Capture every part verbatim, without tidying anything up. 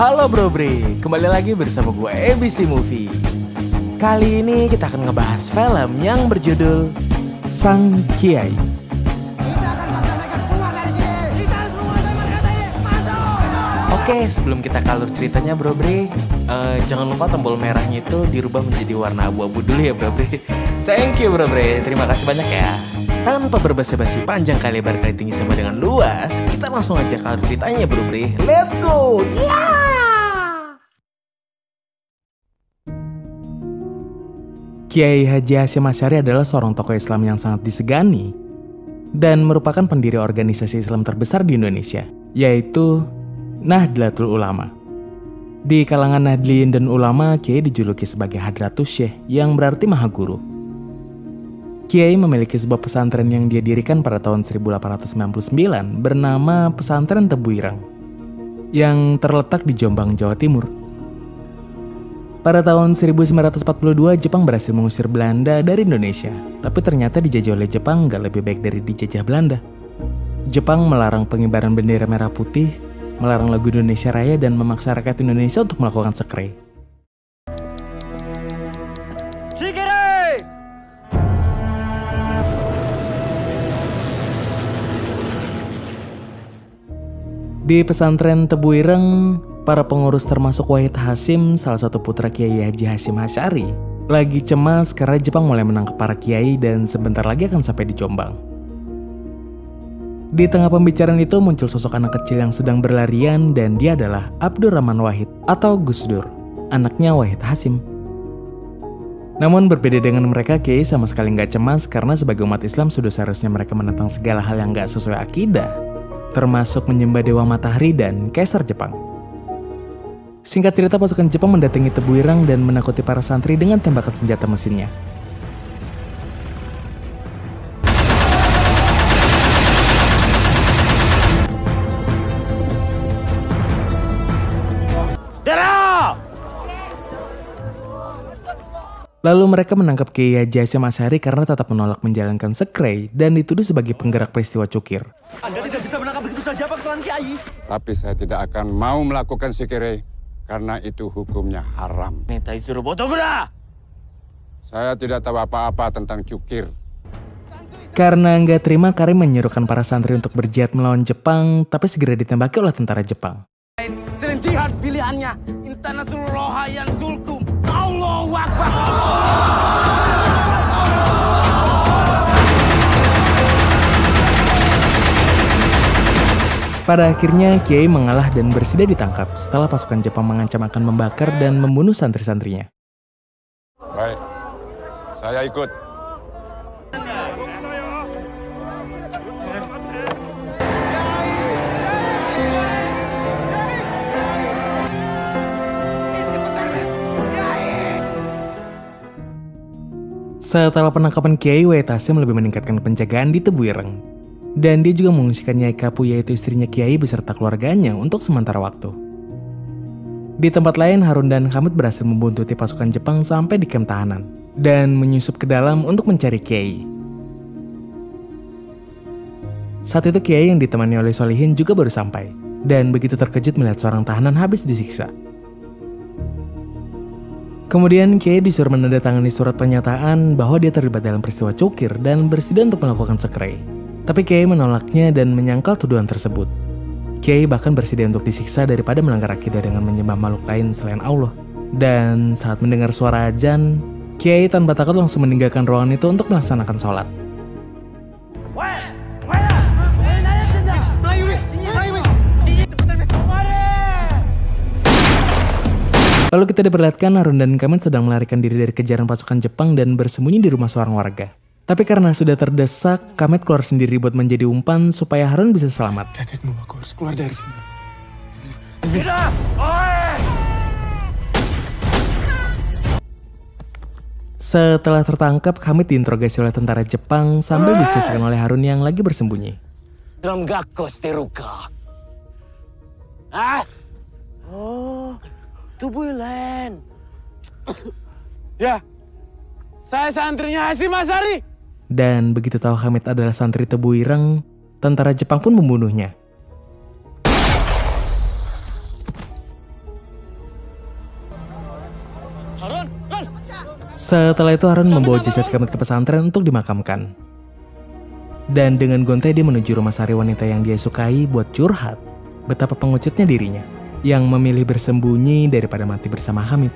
Halo Bro Bre, kembali lagi bersama gue A B C Movie. Kali ini kita akan ngebahas film yang berjudul Sang Kiai. Oke, sebelum kita kalur ceritanya Bro Bre, uh, jangan lupa tombol merahnya itu dirubah menjadi warna abu-abu dulu ya Bro Bre. Thank you Bro Bre, terima kasih banyak ya. Tanpa berbasa-basi panjang kali lebar kali tinggi sama dengan luas, kita langsung aja kalur ceritanya Bro Bre. Let's go! Yeah! Kiai Haji Hasyim Asy'ari adalah seorang tokoh Islam yang sangat disegani dan merupakan pendiri organisasi Islam terbesar di Indonesia, yaitu Nahdlatul Ulama. Di kalangan Nahdliyin dan ulama, Kiai dijuluki sebagai Hadratus Syekh yang berarti Maha Guru. Kiai memiliki sebuah pesantren yang dia dirikan pada tahun seribu delapan ratus sembilan puluh sembilan bernama Pesantren Tebu Ireng yang terletak di Jombang, Jawa Timur. Pada tahun seribu sembilan ratus empat puluh dua, Jepang berhasil mengusir Belanda dari Indonesia, tapi ternyata dijajah oleh Jepang gak lebih baik dari dijajah Belanda. Jepang melarang pengibaran bendera merah putih, melarang lagu Indonesia Raya, dan memaksa rakyat Indonesia untuk melakukan sekre. Shikiri! Di pesantren Tebu Ireng, para pengurus termasuk Wahid Hasyim, salah satu putra Kiai Haji Hasyim Asy'ari, lagi cemas karena Jepang mulai menangkap para kiai dan sebentar lagi akan sampai di Jombang. Di tengah pembicaraan itu muncul sosok anak kecil yang sedang berlarian, dan dia adalah Abdurrahman Wahid atau Gus Dur, anaknya Wahid Hasyim. Namun berbeda dengan mereka, Kiai sama sekali nggak cemas karena sebagai umat Islam sudah seharusnya mereka menentang segala hal yang nggak sesuai akidah, termasuk menyembah Dewa Matahari dan Kaisar Jepang. Singkat cerita, pasukan Jepang mendatangi Tebu Ireng dan menakuti para santri dengan tembakan senjata mesinnya. Lalu mereka menangkap Kiai Haji Hasyim Asy'ari karena tetap menolak menjalankan sekre dan dituduh sebagai penggerak peristiwa cukir. Anda tidak bisa menangkap begitu saja Pak Kesalahan Kiai. Tapi saya tidak akan mau melakukan sekre karena itu hukumnya haram. Saya tidak tahu apa-apa tentang cukir. Karena nggak terima, Karim menyerukan para santri untuk berjihad melawan Jepang, tapi segera ditembaki oleh tentara Jepang. Sering jihad pilihannya. Inta nasrullah yansurkum. Allahu Akbar. Pada akhirnya Kiai mengalah dan bersedia ditangkap setelah pasukan Jepang mengancam akan membakar dan membunuh santri-santrinya. Baik, saya ikut. Setelah penangkapan Kiai, Wahid Hasyim lebih meningkatkan penjagaan di Tebu Ireng. Dan dia juga mengungsikan Nyai Kapu, yaitu istrinya Kiai beserta keluarganya untuk sementara waktu. Di tempat lain, Harun dan Hamid berhasil membuntuti pasukan Jepang sampai di kamp tahanan dan menyusup ke dalam untuk mencari Kiai. Saat itu Kiai yang ditemani oleh Solihin juga baru sampai, dan begitu terkejut melihat seorang tahanan habis disiksa. Kemudian Kiai disuruh menandatangani surat pernyataan bahwa dia terlibat dalam peristiwa cukir dan bersedia untuk melakukan sekre. Tapi Kiai menolaknya dan menyangkal tuduhan tersebut. Kiai bahkan bersedia untuk disiksa daripada melanggar akidah dengan menyembah makhluk lain selain Allah. Dan saat mendengar suara azan, Kiai tanpa takut langsung meninggalkan ruangan itu untuk melaksanakan sholat. Lalu kita diperlihatkan Harun dan Kamit sedang melarikan diri dari kejaran pasukan Jepang dan bersembunyi di rumah seorang warga. Tapi karena sudah terdesak, Kamit keluar sendiri buat menjadi umpan supaya Harun bisa selamat. Kakekmu, aku harus keluar dari sini. Tidak! Oi! Setelah tertangkap, Kamit diinterogasi oleh tentara Jepang sambil disisihkan oleh Harun yang lagi bersembunyi. Drum gakko steruka. Ah? Oh, Tebu Ireng. Ya, saya santrinya Hasyim Asy'ari. Dan begitu tahu Hamid adalah santri Tebu Ireng, tentara Jepang pun membunuhnya. Setelah itu Harun membawa jasad Kemet ke pesantren untuk dimakamkan. Dan dengan gontai dia menuju rumah sari wanita yang dia sukai buat curhat betapa pengocetnya dirinya yang memilih bersembunyi daripada mati bersama Hamid.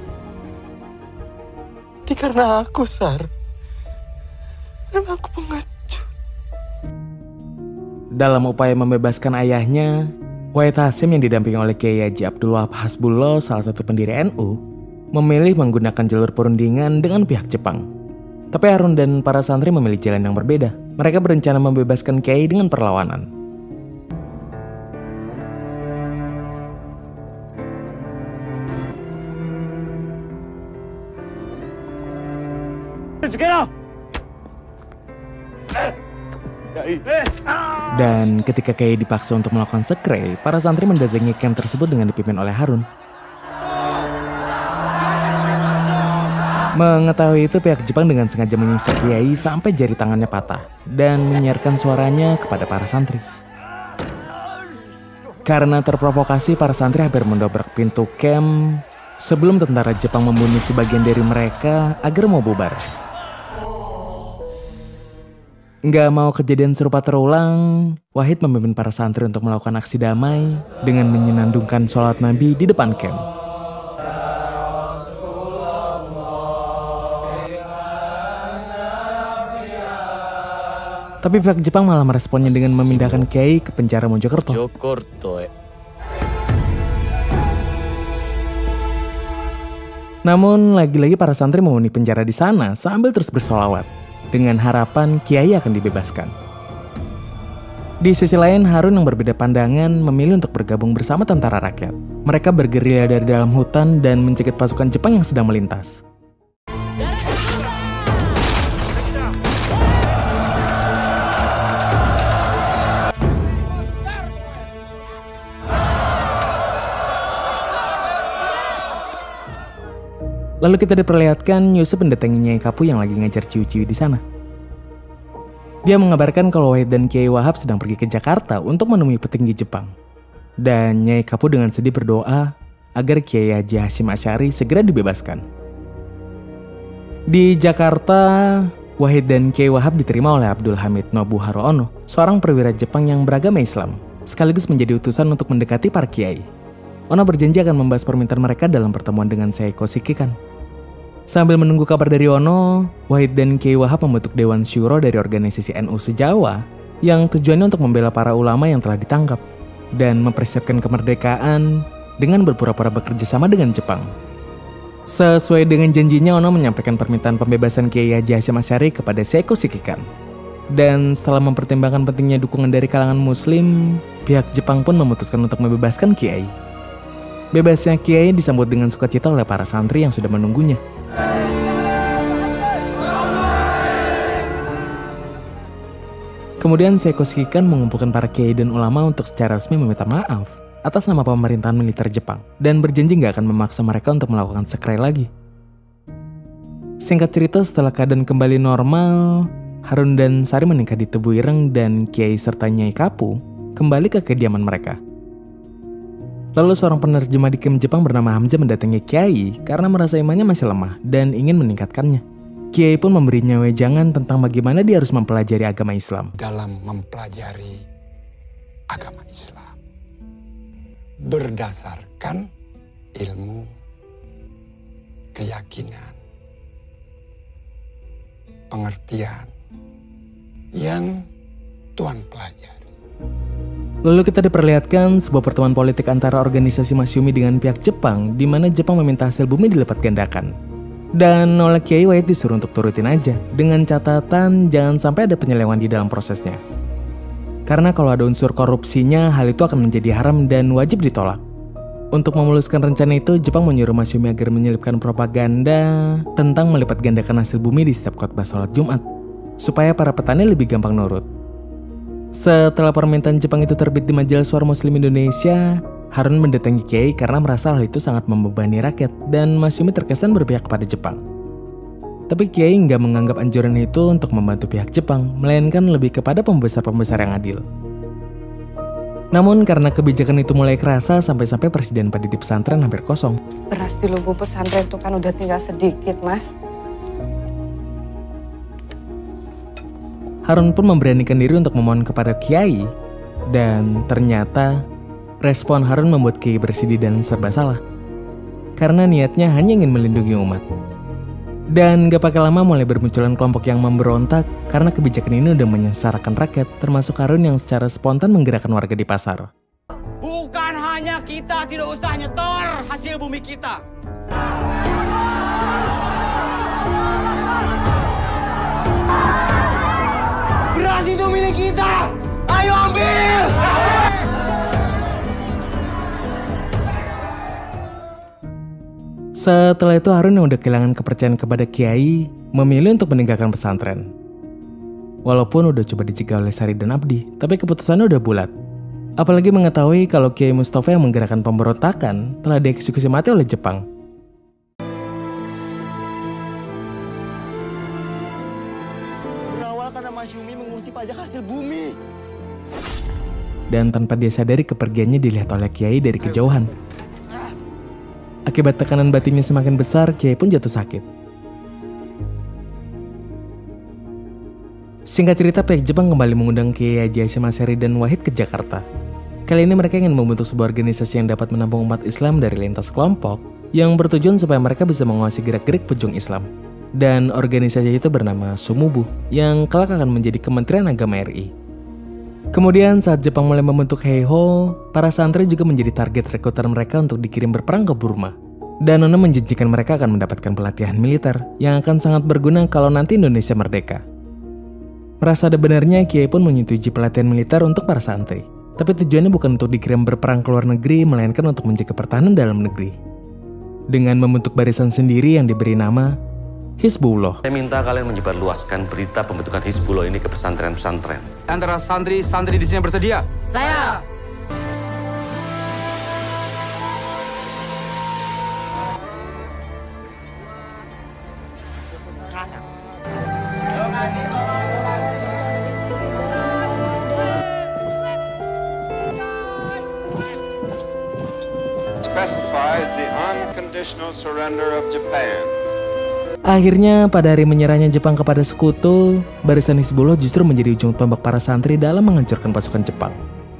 Ini karena aku, Sar. Karena aku pengecut. Dalam upaya membebaskan ayahnya, Wahid Hasyim yang didampingi oleh Kiai Haji Abdul Wahab Hasbullah, salah satu pendiri N U, memilih menggunakan jalur perundingan dengan pihak Jepang. Tapi Harun dan para santri memilih jalan yang berbeda. Mereka berencana membebaskan Kiai dengan perlawanan. Dan ketika Kiai dipaksa untuk melakukan sekre, para santri mendatangi camp tersebut dengan dipimpin oleh Harun. Mengetahui itu, pihak Jepang dengan sengaja menyiksa Kiai sampai jari tangannya patah dan menyiarkan suaranya kepada para santri. Karena terprovokasi, para santri hampir mendobrak pintu camp sebelum tentara Jepang membunuh sebagian dari mereka agar mau bubar. Nggak mau kejadian serupa terulang, Wahid memimpin para santri untuk melakukan aksi damai dengan menyenandungkan sholat Nabi di depan camp. Tapi pihak Jepang malah meresponnya dengan memindahkan Kiai ke penjara Mojokerto. Namun lagi-lagi para santri menghuni penjara di sana sambil terus bersolawat dengan harapan Kiai akan dibebaskan. Di sisi lain, Harun yang berbeda pandangan memilih untuk bergabung bersama tentara rakyat. Mereka bergerilya dari dalam hutan dan mencegat pasukan Jepang yang sedang melintas. Lalu kita diperlihatkan Yusuf mendatangi Nyai Kapu yang lagi ngajar ciwi-ciwi di sana. Dia mengabarkan kalau Wahid dan Kiai Wahab sedang pergi ke Jakarta untuk menemui petinggi Jepang. Dan Nyai Kapu dengan sedih berdoa agar Kiai Haji Hasyim Asy'ari segera dibebaskan. Di Jakarta, Wahid dan Kiai Wahab diterima oleh Abdul Hamid Nobuharu Ono, seorang perwira Jepang yang beragama Islam, sekaligus menjadi utusan untuk mendekati para kiai. Ono berjanji akan membahas permintaan mereka dalam pertemuan dengan Seiko Shikikan. Sambil menunggu kabar dari Ono, Wahid dan Kiai Wahab membentuk Dewan Syuro dari organisasi N U se-Jawa yang tujuannya untuk membela para ulama yang telah ditangkap dan mempersiapkan kemerdekaan dengan berpura-pura bekerja sama dengan Jepang. Sesuai dengan janjinya, Ono menyampaikan permintaan pembebasan Kiai Haji Hasyim Asy'ari kepada Seiko Shikikan. Dan setelah mempertimbangkan pentingnya dukungan dari kalangan muslim, pihak Jepang pun memutuskan untuk membebaskan Kiai. Bebasnya Kiai disambut dengan sukacita oleh para santri yang sudah menunggunya. Kemudian Seiko Shikikan mengumpulkan para kiai dan ulama untuk secara resmi meminta maaf atas nama pemerintahan militer Jepang dan berjanji gak akan memaksa mereka untuk melakukan sekre lagi. Singkat cerita, setelah keadaan kembali normal, Harun dan Sari menikah di Tebu Ireng dan Kiai serta Nyai Kapu kembali ke kediaman mereka. Lalu seorang penerjemah di camp Jepang bernama Hamzah mendatangi Kiai karena merasa imannya masih lemah dan ingin meningkatkannya. Kiai pun memberinya wejangan tentang bagaimana dia harus mempelajari agama Islam. Dalam mempelajari agama Islam berdasarkan ilmu, keyakinan, pengertian yang Tuhan pelajari. Lalu kita diperlihatkan sebuah pertemuan politik antara organisasi Masyumi dengan pihak Jepang, di mana Jepang meminta hasil bumi dilipat gandakan. Dan oleh Kiai Wahid disuruh untuk turutin aja, dengan catatan jangan sampai ada penyelewengan di dalam prosesnya. Karena kalau ada unsur korupsinya, hal itu akan menjadi haram dan wajib ditolak. Untuk memuluskan rencana itu, Jepang menyuruh Masyumi agar menyelipkan propaganda tentang melipat gandakan hasil bumi di setiap khotbah sholat Jumat, supaya para petani lebih gampang nurut. Setelah permintaan Jepang itu terbit di Majalah Suara Muslim Indonesia, Harun mendatangi Kiai karena merasa hal itu sangat membebani rakyat dan Masyumi terkesan berpihak kepada Jepang. Tapi Kiai nggak menganggap anjuran itu untuk membantu pihak Jepang, melainkan lebih kepada pembesar-pembesar yang adil. Namun karena kebijakan itu mulai kerasa, sampai-sampai presiden padi di pesantren hampir kosong. Beras di lumbung pesantren itu kan udah tinggal sedikit, Mas. Harun pun memberanikan diri untuk memohon kepada Kiai, dan ternyata respon Harun membuat Kiai bersedih dan serba salah. Karena niatnya hanya ingin melindungi umat. Dan gak pakai lama mulai bermunculan kelompok yang memberontak karena kebijakan ini udah menyengsarakan rakyat, termasuk Harun yang secara spontan menggerakkan warga di pasar. Bukan hanya kita tidak usah nyetor hasil bumi kita. Beras itu milik kita. Ayo ambil. Setelah itu Harun yang udah kehilangan kepercayaan kepada Kiai memilih untuk meninggalkan pesantren. Walaupun udah coba dicegah oleh Sari dan Abdi, tapi keputusannya udah bulat. Apalagi mengetahui kalau Kiai Mustafa yang menggerakkan pemberontakan telah dieksekusi mati oleh Jepang. Berawal karena Mas Yumi mengurusi pajak hasil bumi. Dan tanpa dia sadari kepergiannya dilihat oleh Kiai dari kejauhan. Akibat tekanan batinnya semakin besar, Kiai pun jatuh sakit. Singkat cerita, pihak Jepang kembali mengundang Kiai Haji Hasyim Asy'ari dan Wahid ke Jakarta. Kali ini mereka ingin membentuk sebuah organisasi yang dapat menampung umat Islam dari lintas kelompok yang bertujuan supaya mereka bisa menguasai gerak-gerik pejuang Islam. Dan organisasi itu bernama Sumubu, yang kelak akan menjadi Kementerian Agama R I. Kemudian saat Jepang mulai membentuk Heiho, para santri juga menjadi target rekrutan mereka untuk dikirim berperang ke Burma. Dan Nono menjanjikan mereka akan mendapatkan pelatihan militer yang akan sangat berguna kalau nanti Indonesia merdeka. Merasa ada benarnya, Kiai pun menyetujui pelatihan militer untuk para santri. Tapi tujuannya bukan untuk dikirim berperang ke luar negeri, melainkan untuk menjaga pertahanan dalam negeri. Dengan membentuk barisan sendiri yang diberi nama Hizbullah. Saya minta kalian menyebarluaskan berita pembentukan Hizbullah ini ke pesantren-pesantren. Antara santri-santri di sini bersedia? Saya. Specifies the unconditional surrender of Japan. Akhirnya pada hari menyerahnya Jepang kepada sekutu, barisan Hizbullah justru menjadi ujung tombak para santri dalam menghancurkan pasukan Jepang.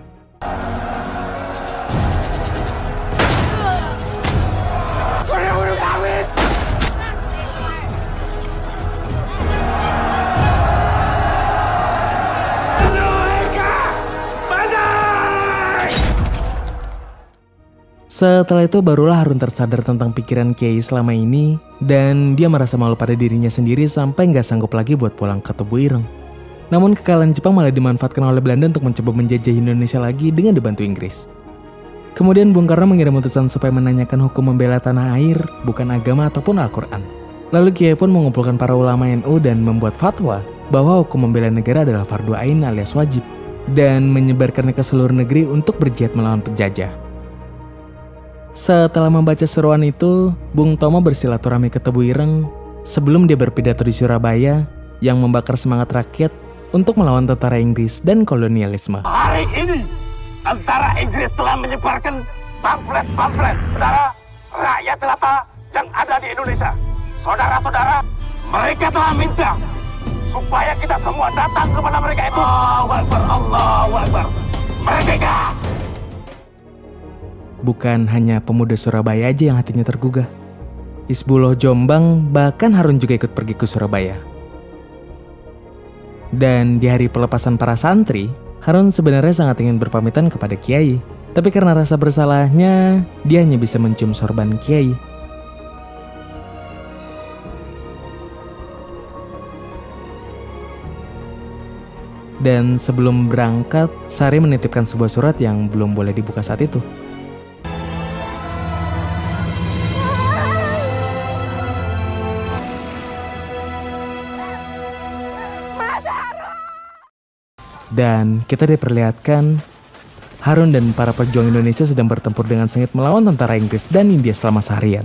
Setelah itu barulah Harun tersadar tentang pikiran Kiai selama ini, dan dia merasa malu pada dirinya sendiri sampai nggak sanggup lagi buat pulang ke Tebu Ireng. Namun kekalahan Jepang malah dimanfaatkan oleh Belanda untuk mencoba menjajah Indonesia lagi dengan dibantu Inggris. Kemudian Bung Karno mengirim utusan supaya menanyakan hukum membela tanah air, bukan agama ataupun Al-Quran. Lalu Kiai pun mengumpulkan para ulama N U dan membuat fatwa bahwa hukum membela negara adalah fardu ain alias wajib, dan menyebarkannya ke seluruh negeri untuk berjihad melawan penjajah. Setelah membaca seruan itu, Bung Tomo bersilaturahmi ke Tebu Ireng sebelum dia berpidato di Surabaya yang membakar semangat rakyat untuk melawan tentara Inggris dan kolonialisme. Hari ini, tentara Inggris telah menyebarkan pamflet-pamflet saudara rakyat jelata yang ada di Indonesia. Saudara-saudara, mereka telah minta supaya kita semua datang kepada mereka itu. Allahu Akbar, Allahu Akbar. Merdeka! Bukan hanya pemuda Surabaya aja yang hatinya tergugah. Hizbullah Jombang, bahkan Harun juga ikut pergi ke Surabaya. Dan di hari pelepasan para santri, Harun sebenarnya sangat ingin berpamitan kepada Kiai. Tapi karena rasa bersalahnya, dia hanya bisa mencium sorban Kiai. Dan sebelum berangkat, Sari menitipkan sebuah surat yang belum boleh dibuka saat itu. Dan kita diperlihatkan Harun dan para pejuang Indonesia sedang bertempur dengan sengit melawan tentara Inggris dan India selama seharian.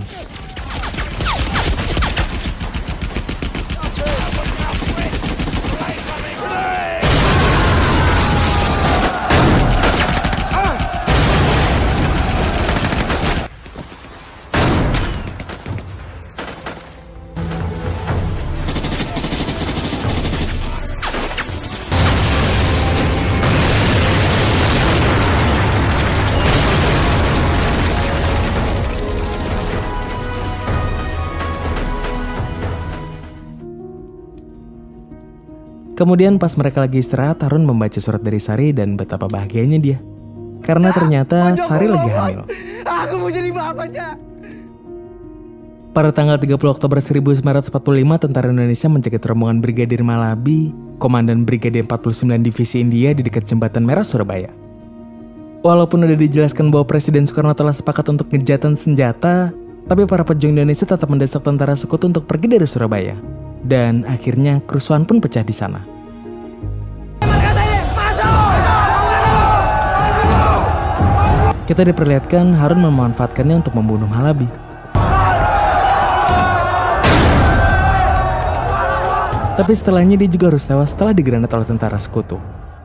Kemudian pas mereka lagi istirahat, Harun membaca surat dari Sari dan betapa bahagianya dia. Karena ternyata Sari lagi hamil. Aku mau jadi bapak, Cak. Pada tanggal tiga puluh Oktober seribu sembilan ratus empat puluh lima, tentara Indonesia mencegat rombongan Brigadir Malabi, Komandan Brigade empat puluh sembilan Divisi India di dekat Jembatan Merah, Surabaya. Walaupun udah dijelaskan bahwa Presiden Soekarno telah sepakat untuk ngejatan senjata, tapi para pejuang Indonesia tetap mendesak tentara Sekutu untuk pergi dari Surabaya. Dan akhirnya kerusuhan pun pecah di sana. Kita diperlihatkan Harun memanfaatkannya untuk membunuh Malabi. Tapi setelahnya dia juga harus tewas setelah digranat oleh tentara Sekutu.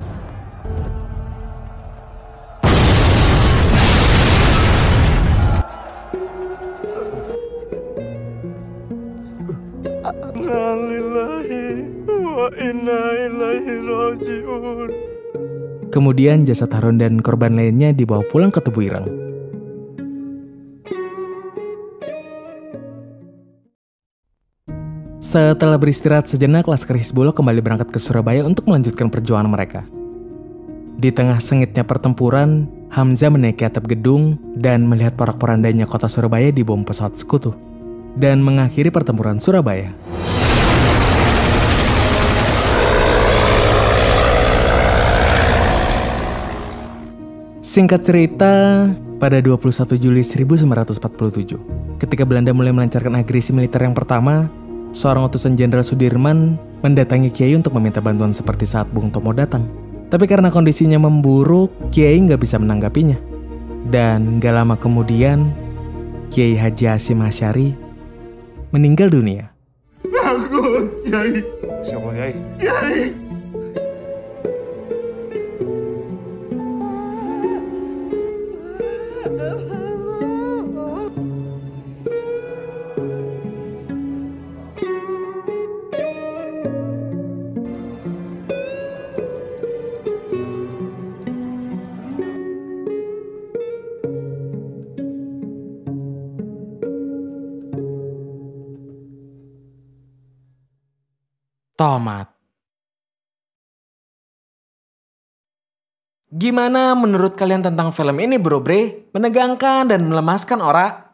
Kemudian jasad Harun dan korban lainnya dibawa pulang ke Tubuh Ireng. Setelah beristirahat sejenak, Laskar Hizbullah kembali berangkat ke Surabaya untuk melanjutkan perjuangan mereka. Di tengah sengitnya pertempuran, Hamzah menaiki atap gedung dan melihat porak-porandanya kota Surabaya dibom pesawat Sekutu, dan mengakhiri pertempuran Surabaya. Singkat cerita, pada dua puluh satu Juli seribu sembilan ratus empat puluh tujuh, ketika Belanda mulai melancarkan agresi militer yang pertama, seorang utusan Jenderal Sudirman mendatangi Kiai untuk meminta bantuan seperti saat Bung Tomo datang. Tapi karena kondisinya memburuk, Kiai nggak bisa menanggapinya. Dan gak lama kemudian, Kiai Haji Hasyim Asy'ari meninggal dunia. Aku, Kiai. Siapa, Kiai? Kiai. Tomat. Gimana menurut kalian tentang film ini, Bro Bre? Menegangkan dan melemaskan, ora?